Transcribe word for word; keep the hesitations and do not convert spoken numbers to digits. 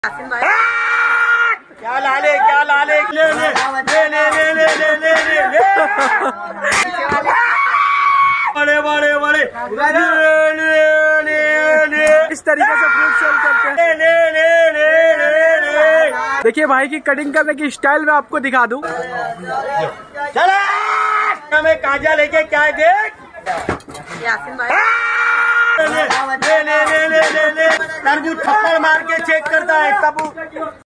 क्या लाले क्या लाले ले ले ले ले ले ले ले ले ले ले बड़े बड़े बड़े इस तरीके से फ्रूट सेल करते हैं। ले ले ले ले ले ले। देखिए भाई की कटिंग करने की स्टाइल मैं आपको दिखा दूं। चला हमें काजा लेके क्या देख यासिन भाई ले ले ले ले ले ले तरबूज थप्पड़ मार के चेक करता है तब